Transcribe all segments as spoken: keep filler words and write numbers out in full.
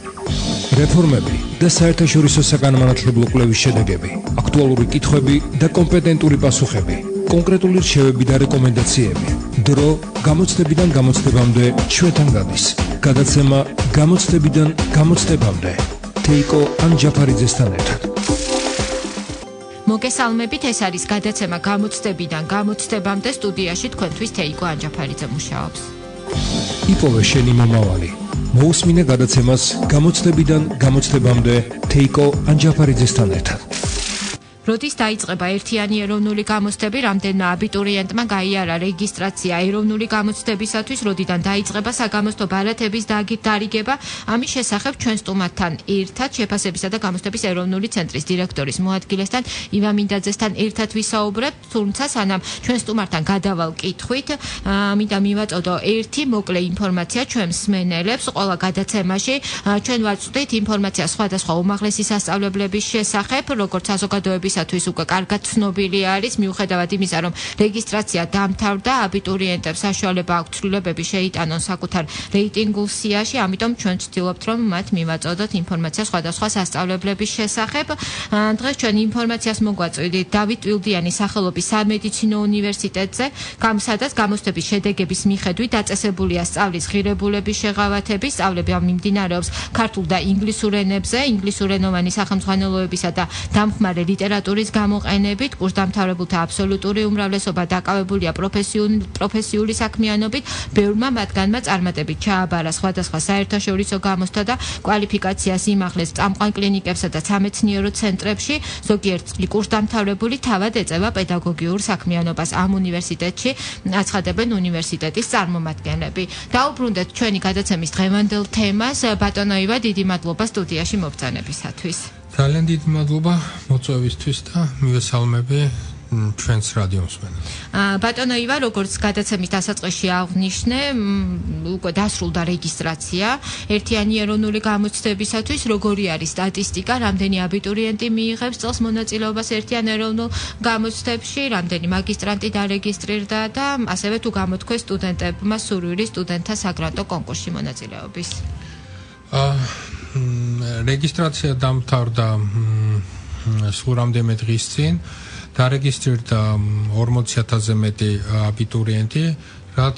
რეფორმები და საერთაშორისო საგანმანათლებლო კვლევის შედეგები, აქტუალური კითხვები და კომპეტენტური პასუხები, კონკრეტული რჩევები და რეკომენდაციები. დრო გამოცდებიდან გამოცდებამდე ჩვენთან გადის. გადაცემა გამოცდებიდან გამოცდებამდე. თეიკო ანჯაფარიძესთან ერთად. მოგესალმებით, ეს არის გადაცემა გამოცდებიდან გამოცდებამდე. სტუდიაში თქვენთვის თეიკო ანჯაფარიძე მუშაობს. იპოვე შენი მომავალი. მოусმინე გადაცემას გამოცდებიდან გამოცდებამდე თეიკო ანჯაფარიძესთან ერთად. როდის დაიწყება ერთიანი ეროვნული გამოცდები, რამდენმა აბიტურიენტმა გაიარა რეგისტრაცია ეროვნული გამოცდებისათვის, როდიდან დაიწყება საგამოცდო ბალეტების დარიგება, ამის შესახებ ჩვენ სტუმართან ერთად შეფასებისა და გამოცდების ეროვნული ცენტრის დირექტორის მოადგილესთან ივან მინდაძესთან ერთად ვისაუბრებთ, თუმცა სანამ ჩვენ სტუმართან გადავალ კითხვით, მინდა მივაწოდო ერთი მოკლე ინფორმაცია ჩვენ მსმენელებს. ყველა გადაცემაში ჩვენ ვაწვდით ინფორმაცია სხვადასხვა უმაღლესი სასწავლებლების შესახებ, როგორც საზოგადოების თვის უკვე კარგად ცნობილი არის, მიუხედავად იმისა, რომ რეგისტრაცია დამთავრდა, აბიტურიენტებს საშუალება აქვთ ცვლილებები შეიტანონ საკუთარ რეიტინგულ სიაში, ამიტომ ჩვენ ვცდილობთ, რომ მათ მივაწოდოთ ინფორმაცია სხვადასხვა სასწავლებლების შესახებ. დღეს ჩვენ ინფორმაციას მოგვაწვდით დავით ტვილდიანის სახელობის სამედიცინო უნივერსიტეტზე, სადაც გამოცდების შედეგების მიხედვით დაწესებულია სწავლის ღირებულების შეღავათები, სწავლები მიმდინარეობს ქართულ და ინგლისურ ენებზე, ინგლისურენოვანი სახელმძღვანელოებისა და დამხმარე ლიტერატურის ტურის გამოყენებით, კურსდამთავრებულთა აბსოლუტური უმრავლესობა დაკავებულია პროფესიული საქმიანობით, ბევრმა მათგანმა წარმატებით ჩააბარა სხვადასხვა საერთაშორისო გამოცდა და კვალიფიკაციას იმაღლეს წამყვან კლინიკებსა და სამეცნიერო ცენტრებში, ზოგიერთი კურსდამთავრებული თავად ეწევა პედაგოგიურ საქმიანობას ამ უნივერსიტეტში, აცხადებენ უნივერსიტეტის წარმომადგენლები. დაუბრუნდეთ ჩვენი გადაცემის დღევანდელ თემას. ბატონო ივან, დიდი მადლობა სტუდიაში მობრძანებისათვის. ძალიან დიდი მადლობა მოწვევისთვის და მივესალმები ჩვენს რადიო მსმენელს. ბატონო ივან, როგორც გადაცემის დასაწყისში აღნიშნე, უკვე დასრულდა რეგისტრაცია ერთიანი ეროვნული გამოცდებისათვის. როგორი არის სტატისტიკა, რამდენი აბიტურიენტი მიიღებს წელს მონაწილეობას ერთიან ეროვნულ გამოცდებში, რამდენი მაგისტრანტი დარეგისტრირდა და ასევე თუ გამოთქვეს სტუდენტებმა სურვილი სტუდენტთა საგრანტო კონკურსში მონაწილეობის. რეგისტრაცია დამთავრდა სულ რამდენიმე დღის წინ, დარეგისტრირდა ორმოცი ათასზე მეტი აბიტურიენტი, რაც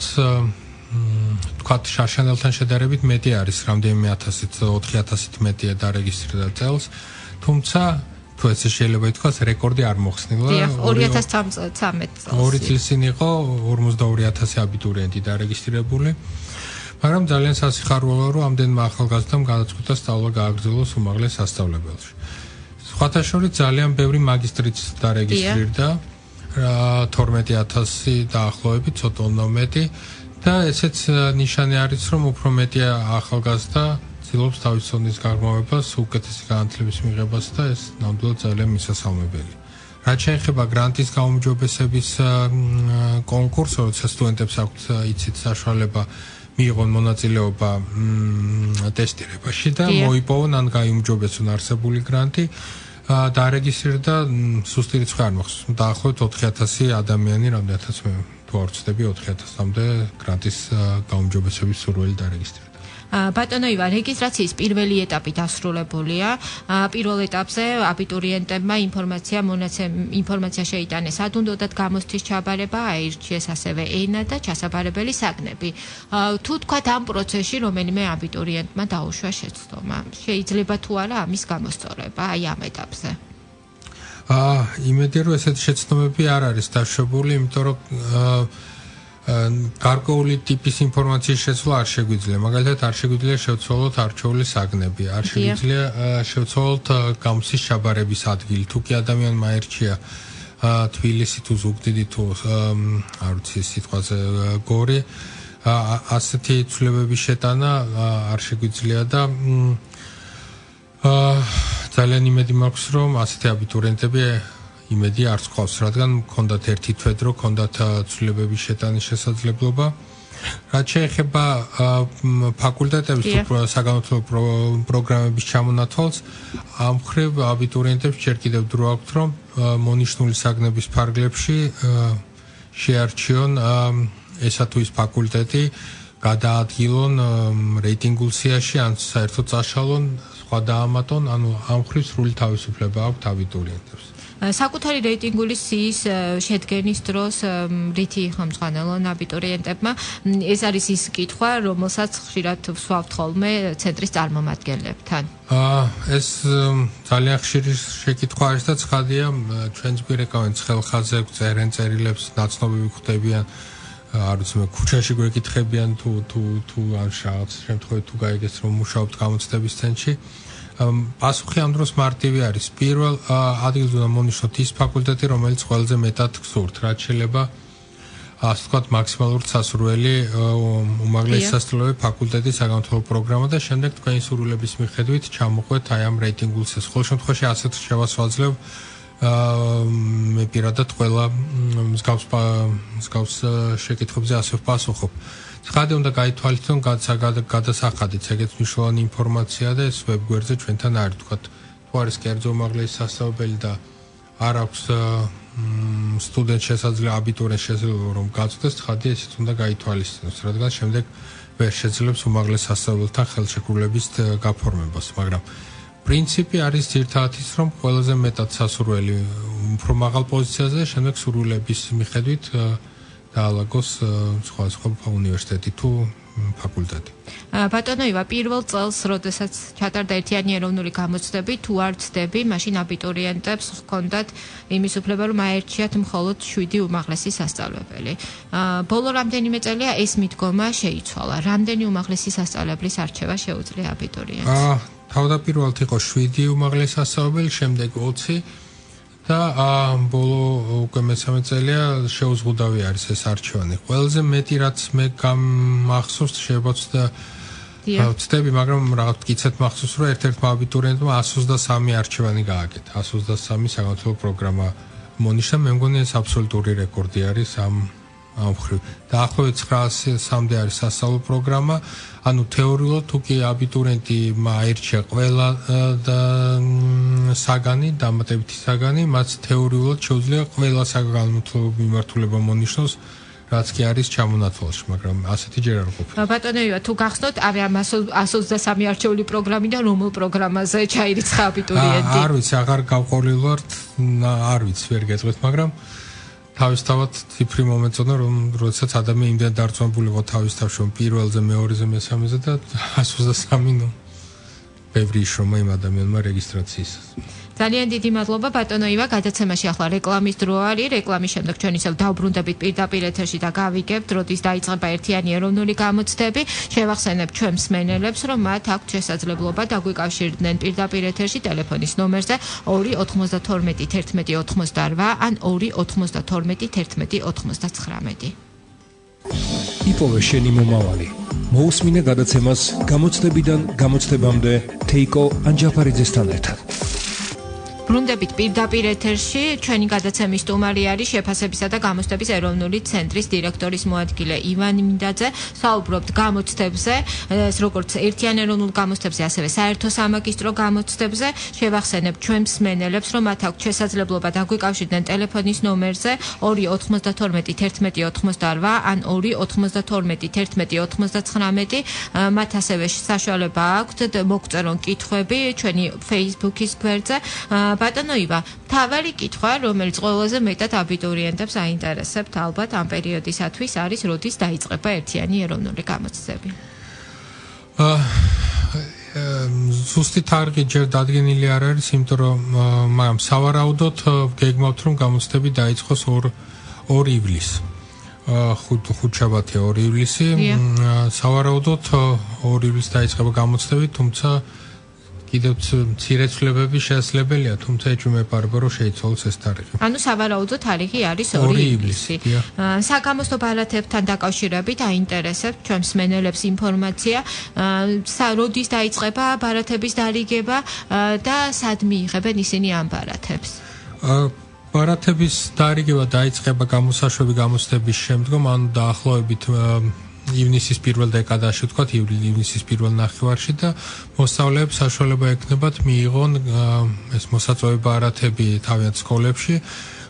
თქვათ შარშანელთან შედარებით მეტი არის, რამდენიმე ათასით, ოთხი ათასით მეტია დარეგისტრირდა წელს, თუმცა თუ ესე შეიძლება ითქვას, რეკორდი არ მოხსნილა. ორი ათას ცხრამეტ წელს. ორი წლის წინ იყო ორმოცდაორი ათასი აბიტურიენტი დარეგისტრირებული. მაგრამ ძალიან სასიხარულოა, რომ ამდენმა ახალგაზრდამ განაცხადა სწავლა გააგრძელოს უმაღლეს სასწავლებელში. სხვათა შორის ძალიან ბევრი მაგისტრიც დარეგისტრირდა, თორმეტი ათასი დაახლოებით, ცოტა უნდა მეტი და ესეც ნიშანი არის, რომ უფრო მეტი ახალგაზრდა ცდილობს თავის ცოდნის გაღრმავებას, უკეთესი განათლების მიღებას და ეს ნამდვილად ძალიან მისასალმებელი. რაც შეეხება გრანტის გაუმჯობესების კონკურსს, როცა სტუდენტებს აქვთ იცით საშუალება მიიღონ მონაწილეობა ტესტირებაში და მოიპოვონ ან გაიუმჯობესონ არსებული გრანტი, დარეგისტრირდა სუსტი რიცხვი არ მოხსნა. დაახლოებით ოთხი ათასი ადამიანი, რამდენადაც მე თუ არ ვცდები, ოთხი ათასამდე გრანტის გაუმჯობესების სურვილი დარეგისტრირდა. ბატონო ივან, რეგისტრაციის პირველი ეტაპი დასრულებულია. პირველ ეტაპზე აბიტურიენტებმა ინფორმაცია ინფორმაცია შეიტანეს ადუნდოდათ გამოცდის ჩაბარება, აირჩიეს ასევე ენა და ჩასაბარებელი საგნები. თუ თქვათ ამ პროცესში რომელიმე აბიტურიენტმა დაუშვა შეცდომა, შეიძლება თუ არა ამის გამოსწორება აი ამ ეტაპზე? აა, იმედია რომ ესეთი შეცდომები არ არის დაშვებული, იმიტომ რომ გარკვეული ტიპის ინფორმაციის შეცვლა არ შეგვიძლია. მაგალითად, არ შეგვიძლია შევცვალოთ არჩეული საგნები, არ შეგვიძლია შევცვალოთ გამოცდის ჩაბარების ადგილი. თუ კი ადამიანმა აირჩია თბილისი თუ ზუგდიდი თუ არ ვიცი სიტყვაზე გორი, ასეთი ცვლილებების შეტანა არ შეგვიძლია და ძალიან იმედი მაქვს, რომ ასეთი აბიტურიენტები იმედი არც ყავს, რადგან მქონდათ ერთი თვე დრო, მქონდათ ცვლილებების შეტანის შესაძლებლობა. რაც შეეხება ფაკულტეტების თუ საგანმანათლებლო პროგრამების ჩამონათვალს, ამ მხრივ აბიტურიენტებს ჯერ კიდევ დრო აქვთ, რომ მონიშნული საგნების ფარგლებში შეარჩიონ ესა თუ ის ფაკულტეტი, გადაადგილონ რეიტინგულ სიაში ან საერთოდ წაშალონ სხვა დაამატონ, ანუ ამ ხრივ სრული თავისუფლება აქვთ აბიტურიენტებს. საკუთარი რეიტინგული სიის შედგენის დროს რითი ხმამძღვანელონ აბიტურიენტებმა ეს არის ის კითხვა, რომელსაც ხშირად ვსვავთ ხოლმე ცენტრის წარმომადგენლებთან. ეს ძალიან ხშირი შეკითხვა არის და ცხადია, ჩვენს გვირეკავენ ხელხაზე წერენ წერილებს, ნაცნობი ვიხვდებიან, არ ვიცი მე ქუჩაში გვეკითხებიან თუ თუ თუ ან რაღაც შემთხვევით თუ გაიგეს რომ მუშაობთ გამოცდების ცენტრში. პასუხი ამ დროს მარტივი არის. პირველ ადგილზე უნდა მონიშნოთ ის ფაკულტეტი, რომელიც ყველაზე მეტად გსურთ, რაც შეიძლება ასე ვთქვათ, მაქსიმალურად სასურველი უმაღლესი სასწავლებელი ფაკულტეტის საგანმანათლებლო პროგრამა და შემდეგ თქვენი სურვილების მიხედვით ჩამოყვეთ აი ამ რეიტინგულ სიას. ყოველ შემთხვევაში ასეთ შევასვალძლევ მე პირადად ყველა მსგავს მსგავს შეკითხვებზე ასე ვპასუხობ. ცხადია უნდა გაითვალისწინონ გადასახადით ეგეთ მნიშვნელოვანი ინფორმაცია და ეს ვებგვერდზე ჩვენთან არის, თქვათ, თუ არის კერძო უმაღლესი სასწავლებელი და არ აქვს სტუდენტ შესაძლებლობა, აბიტურიენტ შესაძლებლობა რომ გაწვდეს, ცხადია ესეც უნდა გაითვალისწინოს, რადგან შემდეგ ვერ შეძლებს უმაღლეს სასწავლებელთან ხელშეკრულების გაფორმებას, მაგრამ პრინციპი არის ძირითადად ის, რომ ყველაზე მეტად სასურველი უფრო მაღალ პოზიციაზე, შემდეგ სურვილების მიხედვით დაალაგოს სხვა სხვა უნივერსიტეტი თუ ფაკულტეტი. ბატონო ივა, პირველ წელს, როდესაც ჩატარდა ერთიანი ეროვნული გამოცდები, თუ არ ვცდები, მაშინ აბიტურიენტებს ჰქონდათ იმის უფლება, რომ აერჩიათ მხოლოდ შვიდი უმაღლესი სასწავლებელი. ბოლო რამდენიმე წელია ეს მიდგომა შეიცვალა. რამდენი უმაღლესი სასწავლებლის არჩევა შეუძლია აბიტურიენტს? თავდაპირველად იყო შვიდი უმაღლესი სასწავლებელი, შემდეგ ოცი და ბოლო უკვე მესამე წელია შეუზღუდავი არის ეს არჩევანი. ყველაზე მეტი რაც მე გამახსოვს შეებაცდა ვცდები, მაგრამ რაღაც მტკიცედ მახსოვს, რომ ერთ-ერთმა აბიტურიენტმა εκατს ოცდასამი არჩევანი გააკეთა. εκατს ოცდასამი საგანმანათლებლო პროგრამა მონიშნა, მე მგონი ეს აბსოლუტური რეკორდი არის ამ ამ ხრივ. დაახლოებით ცხრაასამდე არის სასწავლო პროგრამა, ანუ თეორიულად თუ კი აბიტურიენტი აირჩია ყველა საგანი, დამატებითი საგანი, მას თეორიულად შეუძლია ყველა საგანმანათლებლო მიმართულება მონიშნოს, რაც კი არის ჩამონათვალში, მაგრამ ასეთი ჯერ არ ყოფილა. ბატონო ივა, თუ გახსნოთ, არი ამ εκατს ოცდასამი არჩეული პროგრამიდან რომელ პროგრამაზე ჩაირიცხა აბიტურიენტი? არ ვიცი, აღარ გავყოლილ ვარ, არ ვიცი, ვერ გეტყვით, მაგრამ თავისთავად ციფრი მომეწონა, რომ როდესაც ადამიანი იმდენ დარწმუნებული იყო თავის თავში, რომ პირველზე, მეორეზე, მესამეზე და εκατს ოცდასამი ნუ ბევრი შრომა იმ ადამიანმა რეგისტრაციისას. ძალიან დიდი მადლობა ბატონო ივა, გადაცემაში ახლა რეკლამის დრო არის. რეკლამის შემდეგ ჩვენ ისევ დავბრუნდებით პირდაპირ ეთერში და გავიგებთ, როდის დაიწყება ერთიანი ეროვნული გამოცდები. შევახსენებ ჩვენ მსმენელებს, რომ მათ აქვთ შესაძლებლობა დაგვიკავშირდნენ პირდაპირ ეთერში ტელეფონის ნომერზე ორი ოთხმოცდათორმეტი თერთმეტი ოთხმოცდარვა ან ორი ოთხმოცდათორმეტი თერთმეტი ოთხმოცდაცხრამეტი. იპოვე შენი მომავალი. მოусმინე გადაცემას გამოცდებიდან გამოცდებამდე თეიკო ანჯაფარიძესთან ერთად. ბრუნდებით პირდაპირ ეთერში, ჩვენი გადაცემის სტუმარი არის შეფასებისა და გამოცდების ეროვნული ცენტრის დირექტორის მოადგილე ივან მინდაძე. საუბრობთ გამოცდებზე, ეს როგორც ერთიან ეროვნულ გამოცდებზე, ასევე საერთო სამაგისტრო გამოცდებზე. შევახსენებ ჩვენ მსმენელებს, რომ მათ აქვთ შესაძლებლობა დაგვიკავშირდნენ ტელეფონის ნომერზე ორი ოთხმოცდათორმეტი თერთმეტი ოთხმოცდარვა ან ორი ოთხმოცდათორმეტი თერთმეტი ოთხმოცდაცხრამეტი. მათ ასევე საშუალება აქვთ მოგწერონ კითხვები ჩვენი Facebook-ის გვერდზე. ბატონო ივა, თავარი კითხვა, რომელიც ყველაზე მეტად აბიტურიენტებს აინტერესებთ ალბათ ამ პერიოდისათვის არის, როდის დაიწყება ერთიანი ეროვნული გამოცდები. ზუსტი თარიღი ჯერ დადგენილი არ არის, იმიტომ რომ მაგრამ სავარაუდოდ გეგმავთ, რომ გამოცდები დაიწყოს ორი ივლისი. ხუთშაბათია ორი ივლისი. სავარაუდოდ ორი ივლისი დაიწყება გამოცდები, თუმცა კიდევ მცირე ცვლილებები შესაძლებელია, თუმცა ეჭვმეპარება რომ შეიცვალოს ეს თარიღი. ანუ სავარაუდო თარიღი არის ორი ივლისი. საგამოცდო ბალათებთან დაკავშირებით აინტერესებთ ჩვენ მსმენელებს ინფორმაცია, როდის დაიწყება ბალათების დარიგება და სად მიიღებენ ისინი ამ ბალათებს? ბალათების დარიგება დაიწყება გამოსაშვები გამოცდების შემდგომ, ანუ დაახლოებით ივნისის პირველ დეკადაში, ვთქვათ, ივნისის პირველ ნახევარში და მოსწავლეებს საშუალება ექნებათ მიიღონ ეს მოსაწვევი ბარათები თავიანთ სკოლებში,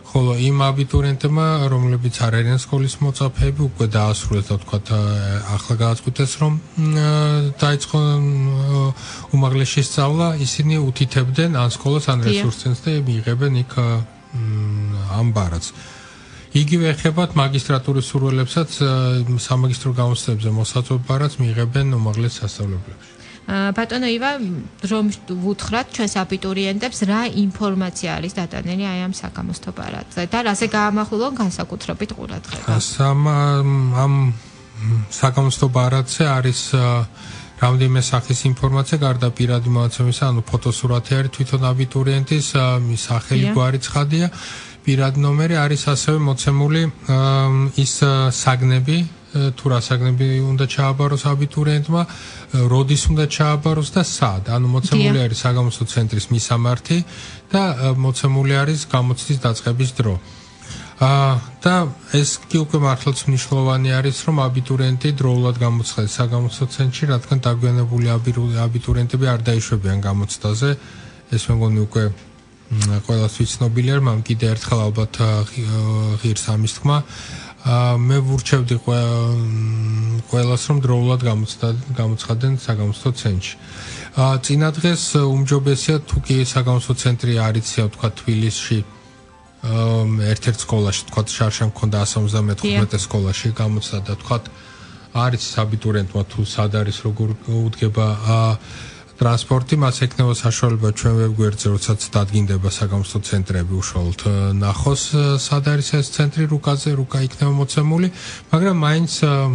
ხოლო იმ აბიტურიენტებმა, რომლებიც არ არიან სკოლის მოწაფეები, უკვე დაასრულეს და თქვათ ახლა გააწყვიტეს, რომ დაიწყო უმაღლესი სწავლა, ისინი უთითებდნენ ან სკოლას, ან რესურსს და მიიღებენ იქ ამ ბარათს. იგივე ეხებათ მაგისტრატურის სურვილებსაც სამაგისტრო გამოცდებებზე მოსაწვევ ბარათს მიიღებენ უმაღლეს სასწავლებლებში. ბატონო ივა, რომ ვუთხრათ ჩვენს აბიტურიენტებს რა ინფორმაცია არის დატანილი აი ამ საგამოცდო ბარათზე და რაზე გაამახვილონ განსაკუთრებით ყურადღება? ამ საგამოცდო ბარათზე არის რამდენიმე სახის ინფორმაცია, გარდა პირადი მონაცემისა, ანუ ფოტოსურათი არის თვითონ აბიტურიენტის, სახელი, გვარი, ცხადია. პირადი ნომერი არის ასევე მოცემული ის საგნები, თუ რა საგნები უნდა ჩააბაროს აბიტურიენტმა, როდის უნდა ჩააბაროს და სად. ანუ მოცემული არის საგამოცდო ცენტრის მისამართი და მოცემული არის გამოცდის დაწყების დრო. და ეს კი უკვე მართლაც მნიშვნელოვანი არის, რომ აბიტურიენტი დროულად გამოცხადდეს საგამოცდო ცენტრში, რადგან დაგვიანებული აბიტურიენტები არ დაიშვებიან გამოცდაზე. ეს მე მგონი უკვე ყველასთვის ცნობილია, მაგრამ კიდე ერთხელ ალბათ ღირს ამის თქმა. მე ვურჩევდი ყველას, რომ დროულად გამოცხადდნენ საგამოცდო ცენტრში. წინა დღეს უმჯობესია, თუ კი საგამოცდო ცენტრი არ იცია, თქვა თბილისში, ერთ-ერთ სკოლაში, თქვა შარშან მქონდა one seventy-five სკოლაში გამოცდა და თქვა არის აბიტურიენტმა თუ სად არის, როგორ უდგება ტრანსპორტი, მას ექნება საშუალება ჩვენ ვებგვერდზე, როდესაც დადგინდება საგამოცდო ცენტრები, უშუალოდ ნახოს სად არის ეს ცენტრი, რუკაზე, რუკა იქნება მოცემული, მაგრამ მაინც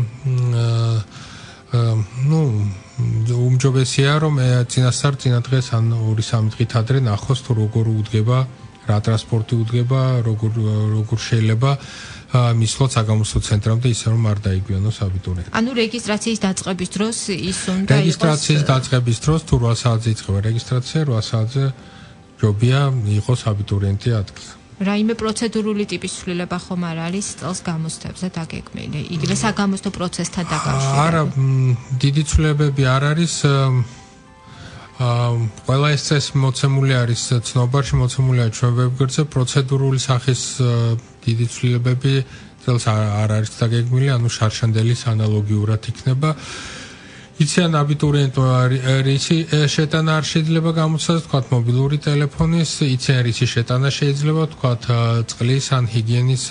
ნუ უმჯობესია, რომ წინასწარ წინა დღეს ან ორი სამი დღით ადრე ნახოს, თუ როგორ უდგება, რა ტრანსპორტი უდგება, როგორ როგორ შეიძლება მისვლოთ საგამოცდო ცენტრამდე, ისე რომ არ დაიგვიანოს აბიტურიენტი. ანუ რეგისტრაციის დაწყების დროს ის უნდა იყოს რეგისტრაციის დაწყების დროს თუ რვა საათზე იწყება რეგისტრაცია, რვა საათზე ჯობია იყოს აბიტურიენტი ადგილზე. რაიმე პროცედურული ტიპის ცვლილება ხომ არ არის წელს გამოცდებზე დაგეგმილი? იგივე საგამოცდო პროცესთან დაკავშირებით. არა, დიდი ცვლილებები არ არის. ყველა ეს წესი მოცემული არის ცნობარში, მოცემულია ჩვენ ვებგვერდზე, პროცედურული სახის დიდი ცვლილებები წელს არ არის დაგეგმილი, ანუ შარშანდელის ანალოგიურად იქნება. იციან აბიტურიენტმა რისი შეტანა არ შეიძლება გამოცდას, თქვათ მობილური ტელეფონის, იციან რისი შეტანა შეიძლება, თქვათ წყლის ან ჰიგიენის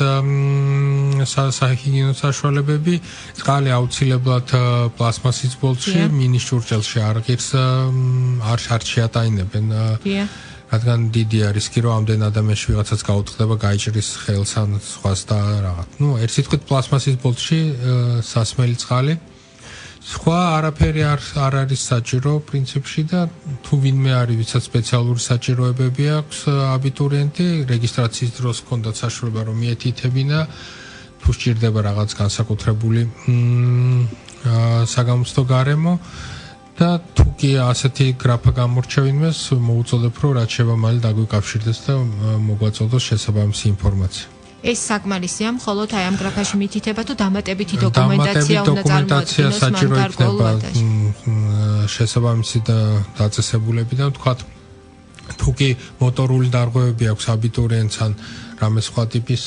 საჰიგიენო საშუალებები, წყალი აუცილებლად პლასმასის ბოლტში, მინის ჭურჭელში არ ღირს არ შეატაინებენ. რადგან დიდი რისკი, რომ ამდენ ადამიანში ვიღაცაც გაუტყდება, გაიჭრის ხელს ან სხვას და რაღაც. ნუ ერთ სიტყვით პლასმასის ბოლტში სასმელი წყალი. სხვა არაფერი არ არ არის საჭირო პრინციპში და თუ ვინმე არის, ვისაც სპეციალური საჭიროებები აქვს აბიტურიენტი, რეგისტრაციის დროს ჰქონდათ საშუალება რომ მიეთითებინა, თუ სჭირდება რაღაც განსაკუთრებული საგამოცდო გარემო და თუ კი ასეთი გრაფა გამორჩევინმეს, მოუწოდებ რომ რაც შეიძლება მალე დაგვიკავშირდეს და მოგვაწოდოს შესაბამისი ინფორმაცია. ეს საკმარისია, მხოლოდ აი ამ გრაფაში მითითება თუ დამატებითი დოკუმენტაცია უნდა წარმოადგინოს მან გარკვეულად შესაბამისი დაწესებულები და თქვათ თუ კი მოტორული დარღვევები აქვს აბიტურიენტს ან რამე სხვა ტიპის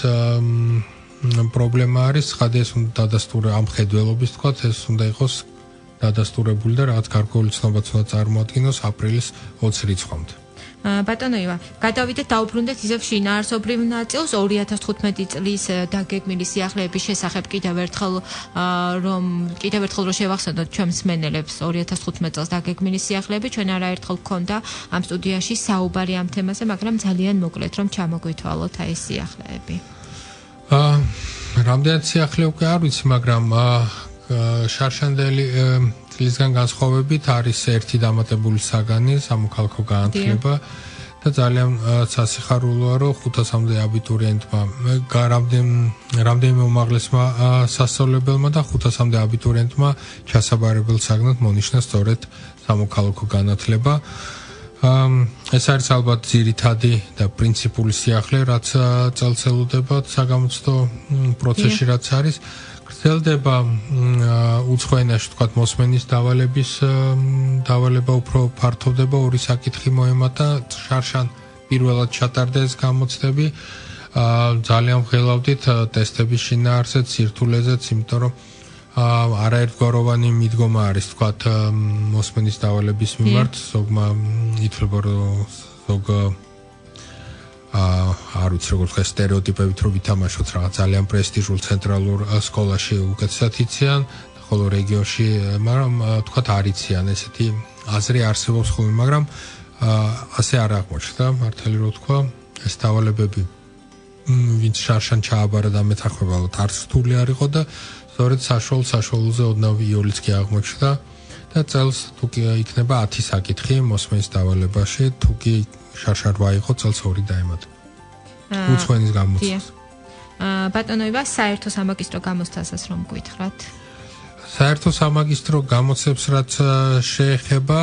პრობლემა არის, ხადი ეს უნდა დადასტურე ამ ხედველობის თქვათ, ეს უნდა იყოს დადასტურებული და რაღაც გარკვეული ცნობაც უნდა წარმოადგინოს აპრილის ოცი რიცხვამდე. ბატონო ივა, გადავიდეთ დაუბრუნდეთ ისევ შინაარსობრივ ნაწილს ორი ათას თხუთმეტი წლის დაგეგმილი სიახლეების შესახებ კიდევ ერთხელ რომ კიდევ ერთხელ რომ შევახსენოთ ჩვენ მსმენელებს ორი ათას თხუთმეტი წელს დაგეგმილი სიახლეები, ჩვენ არაერთხელ გქონდა ამ სტუდიაში საუბარი ამ თემაზე, მაგრამ ძალიან მოკლედ რომ ჩამოგვითვალოთ აი ეს სიახლეები. აა რამდენად სიახლე უკვე არ ვიცი, მაგრამ შარშანდელი წლისგან განსხვავებით არის ერთი დამატებული საგანი, სამოქალაქო განათლება და ძალიან სასიხარულოა, რომ ხუთასამდე აბიტურიენტმა, რამდენიმე უმაღლესმა სასწავლებელმა და ხუთასამდე აბიტურიენტმა ჩასაბარებელ საგნად მონიშნა სწორედ სამოქალაქო განათლება. ეს არის ალბათ ძირითადი და პრინციპული სიახლე, რაც წელს ელოდება საგამოცდო პროცესში, რაც არის. გრძელდება უცხო ენაში თქვათ მოსმენის დავალების დავალება უფრო ფართოვდება, ორი საკითხი მოემატა, შარშან პირველად ჩატარდა ეს გამოცდები. ძალიან ვღელავდით ტესტების შინაარსზე, სირთულეზეც, იმიტომ რომ არაერთგვაროვანი მიდგომა არის თქვათ მოსმენის დავალების მიმართ, ზოგმა ითვლება რომ ზოგ არ ვიცი როგორ თქვა სტერეოტიპებით რომ ვითამაშოთ რაღაც ძალიან პრესტიჟულ ცენტრალურ სკოლაში უკეთესად იციან, ხოლო რეგიონში მაგრამ თქვათ არ იციან, ესეთი აზრი არსებობს ხოლმე, მაგრამ ასე არ აღმოჩნდა, მართალი რომ თქვა, ეს დავალებები ვინც შარშან ჩააბარა და მეთანხმებალოდ არც რთული არ იყო და სწორედ საშუალო საშუალოზე ოდნავ იოლიც კი აღმოჩნდა და წელს თუ კი იქნება ათი საკითხი მოსმენის დავალებაში, თუ კი შარშან რვა იყო, წელს ორი დაემატა. უცხოენის გამოცდას. ბატონო ივას, საერთო სამაგისტრო გამოცდასაც რომ გითხრათ. საერთო სამაგისტრო გამოცდებს რაც შეეხება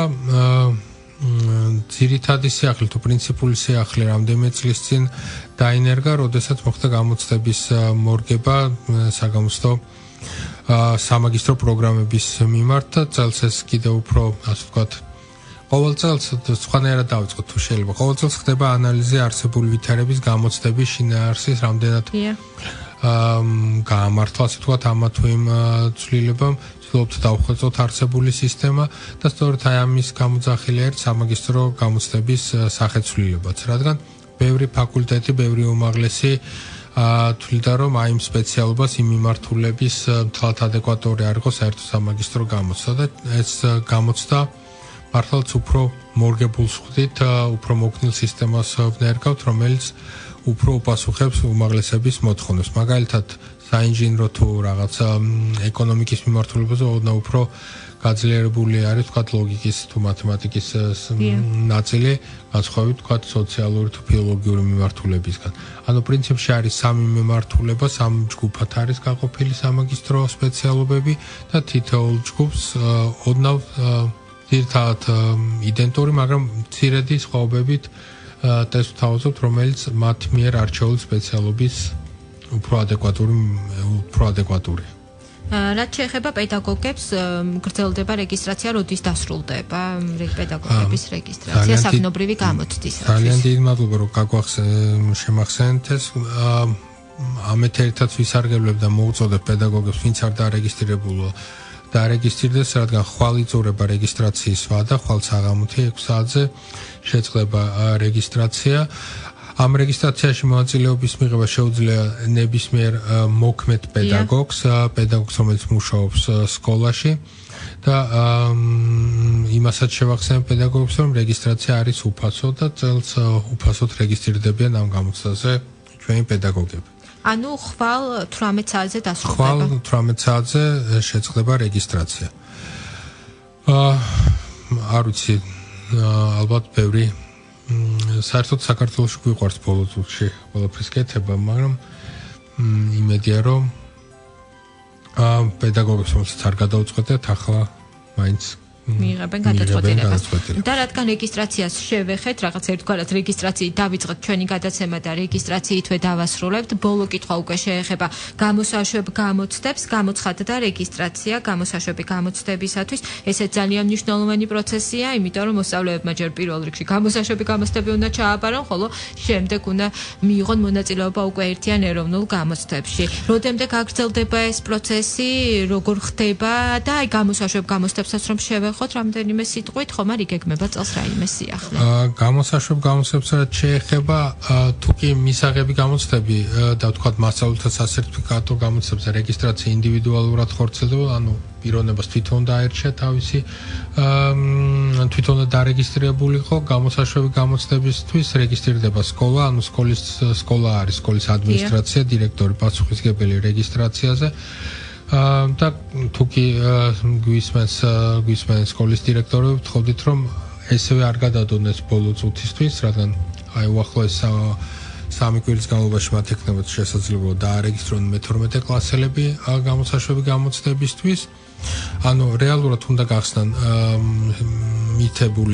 ძირითადი სიახლე თუ პრინციპული სიახლე რამდენიმე წლის წინ დაინერგა, როდესაც მოხდა გამოცდების მორგება საგამოცდო სამაგისტრო პროგრამების მიმართ და წელს ეს კიდევ უფრო ასე ვთქვათ ყოველ წელს სხვანაირად დავიწყოთ თუ შეიძლება. ყოველ წელს ხდება ანალიზი არსებული ვითარების გამოცდების შინაარსის რამდენად გაამართლა ასე ვთქვათ ამა თუ იმ ცვლილებამ, ვცდილობთ დავხვეწოთ არსებული სისტემა და სწორედ აი ამის გამოძახილი არის სამაგისტრო გამოცდების სახეცვლილებაც, რადგან ბევრი ფაკულტეტი, ბევრი უმაღლესი თვლიდა რომ აი იმ სპეციალობას იმ მიმართულების თვალთ ადეკვატური არ იყო საერთო სამაგისტრო გამოცდა და ეს გამოცდა მართლაც უფრო მორგებულ ხვდით, უფრო მოქნილ სისტემას ვნერგავთ, რომელიც უფრო უპასუხებს უმაღლესების მოთხოვნებს. მაგალითად, საინჟინრო თუ რაღაც ეკონომიკის მიმართულებაზე ოდნავ უფრო გაძლიერებული არის, თქვათ, ლოგიკის თუ მათემატიკის ნაწილი, განსხვავებით, თქვათ, სოციალური თუ ფილოლოგიური მიმართულებისგან. ანუ პრინციპში არის სამი მიმართულება, სამ ჯგუფად არის გაყოფილი სამაგისტრო სპეციალობები და თითოეულ ჯგუფს ოდნავ ძირითადად იდენტური, მაგრამ მცირედი სხვაობებით ტესტ ვთავაზობთ, რომელიც მათ მიერ არჩეული სპეციალობის უფრო ადეკვატური უფრო ადეკვატურია. რაც შეეხება პედაგოგებს, გრძელდება რეგისტრაცია, როდის დასრულდება პედაგოგების რეგისტრაცია საგნობრივი გამოცდისათვის. ძალიან დიდი მადლობა, რომ შემახსენეთ ეს. ამ ეთერითაც ვისარგებლებ და მოუწოდებ პედაგოგებს, ვინც არ დარეგისტრირებულა დარეგისტრირდეს, რადგან ხვალ იწურება რეგისტრაციის ვადა, ხვალ საღამოთი ექვსი საათზე შეწყდება რეგისტრაცია. ამ რეგისტრაციაში მონაწილეობის მიღება შეუძლია ნებისმიერ მოქმედ პედაგოგს, პედაგოგს, რომელიც მუშაობს სკოლაში და იმასაც შევახსენებ პედაგოგებს, რომ რეგისტრაცია არის უფასო და წელს უფასოდ რეგისტრირდებიან ამ გამოცდაზე ჩვენი პედაგოგები. ანუ ხვალ თვრამეტ საათზე დასრულდება. ხვალ თვრამეტ საათზე შეწყდება რეგისტრაცია. არ ვიცი, ალბათ ბევრი საერთოდ საქართველოში გვიყვარს ბოლო წუთში ყველაფრის კეთება, მაგრამ იმედია რომ პედაგოგებს რომელსაც არ გადაუწყვეტეთ, ახლა მაინც მიიღებენ გადაწყვეტილებას. და რადგან რეგისტრაციას შევეხეთ, რაღაც ერთგვარად რეგისტრაციით დავიწყეთ ჩვენი გადაცემა და რეგისტრაციითვე დავასრულებთ. ბოლო კითხვა უკვე შეეხება გამოსაშვებ გამოცდებს, გამოცხადდა რეგისტრაცია გამოსაშვები გამოცდებისათვის. ესეც ძალიან მნიშვნელოვანი პროცესია, იმიტომ რომ მოსწავლეებმა ჯერ პირველ რიგში გამოსაშვები გამოცდები უნდა ჩააბარონ, ხოლო შემდეგ უნდა მიიღონ მონაწილეობა უკვე ერთიან ეროვნულ გამოცდებში. როდემდე გაგრძელდება ეს პროცესი, როგორ ხდება და აი გამოსაშვებ გამოცდებსაც რომ შევეხოთ ხოთ რამდენიმე სიტყვით, ხომ არ იგეგმება წელს რაიმე სიახლე. გამოსაშვებ გამოცდებს რაც შეეხება, თუ კი მისაღები გამოცდები და ვთქვათ მასწავლებლთა სასერტიფიკატო გამოცდებზე რეგისტრაცია ინდივიდუალურად ხორციელდება, ანუ პიროვნებას თვითონ დაერჩია თავისი თვითონ დარეგისტრირებულიყო გამოსაშვები გამოცდებისთვის რეგისტრირდება სკოლა, ანუ სკოლის სკოლა არის სკოლის ადმინისტრაცია, დირექტორი პასუხისმგებელი რეგისტრაციაზე. და თუ კი გვისმენს გვისმენს სკოლის დირექტორები ვთხოვდით რომ ესევე არ გადადონეს ბოლო წუთისთვის, რადგან აი უახლოეს სამი კვირის განმავლობაში მათ ექნებათ შესაძლებლობა დაარეგისტრონ მეთორმეტე კლასელები გამოსაშვები გამოცდებისთვის. ანუ რეალურად უნდა გახსნან მითებული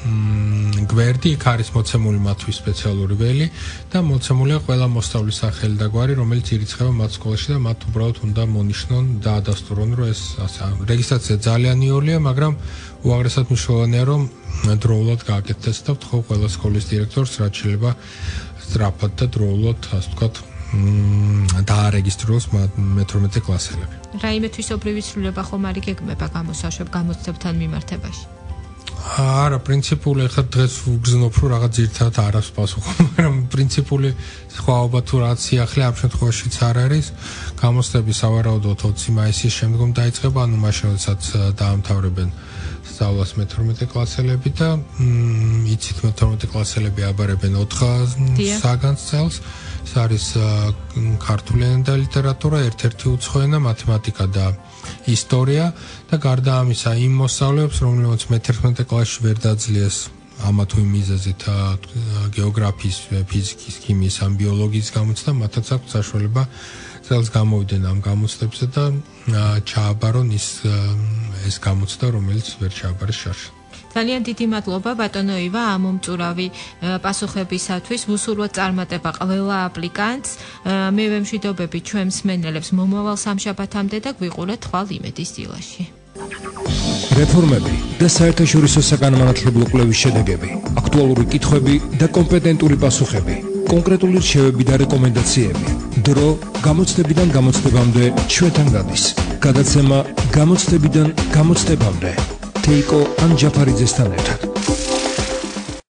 გვერდი, იქ არის მოცემული მათთვის სპეციალური ველი და მოცემულია ყველა მოსწავლის სახელი და გვარი, რომელიც ირიცხება მათ სკოლაში და მათ უბრალოდ უნდა მონიშნონ და ადასტურონ, რომ ეს რეგისტრაცია ძალიან იოლია, მაგრამ უაღრესად მნიშვნელოვანია, რომ დროულად გააკეთდეს და ვთხოვ ყველა სკოლის დირექტორს, რაც შეიძლება სწრაფად და დროულად, ასე ვთქვათ, დაარეგისტროს მეთორმეტე კლასელები. რაიმე თვისობრივი ცვლილება ხომ არ იგეგმება გამოსაშვებ გამოცდებთან მიმართებაში? არა, პრინციპული ხა დღეს ვგზნობ, რომ რაღაც ძირთად არას პასუხობ, მაგრამ პრინციპული სხვაობა თუ რაღაც სიახლე ამ შემთხვევაშიც არ არის. გამოცდები სავარაუდოდ ოცი მაისის შემდგომ დაიწყება, ანუ მაშინ როდესაც დაამთავრებენ სწავლას მეთორმეტე კლასელები და იცით მეთორმეტე კლასელები აბარებენ ოთხ საგანს წელს. ეს არის ქართული ენა და ლიტერატურა, ერთ-ერთი უცხო ენა, მათემატიკა და ისტორია და გარდა ამისა იმ მოსწავლეებს, რომლებიც მეთერთმეტე კლასში ვერ დაძლიეს ამა თუ იმ მიზეზით გეოგრაფიის, ფიზიკის, ქიმიის ან ბიოლოგიის გამოცდა, მათაც აქვს საშუალება წელს გამოვიდნენ ამ გამოცდებებზე და ჩააბარონ ის ეს გამოცდა, რომელიც ვერ ჩააბარეს შარში. ძალიან დიდი მადლობა ბატონო ივა ამ მომწურავი პასუხებისათვის. ვუსურვოთ წარმატება ყველა აპლიკანტს. მე ვემშვიდობები ჩვენ მსმენელებს მომავალ სამშაბათამდე და გვიყურეთ ხვალ იმედის დილაში. რეფორმები და საერთაშორისო საგანმანათლებლო კვლევის შედეგები, აქტუალური კითხვები და კომპეტენტური პასუხები, კონკრეტული რჩევები და რეკომენდაციები. დრო გამოცდებიდან გამოცდებამდე ჩვენთან გადის. გადაცემა გამოცდებიდან გამოცდებამდე. თეიკო ანჯაფარიძესთან ერთად.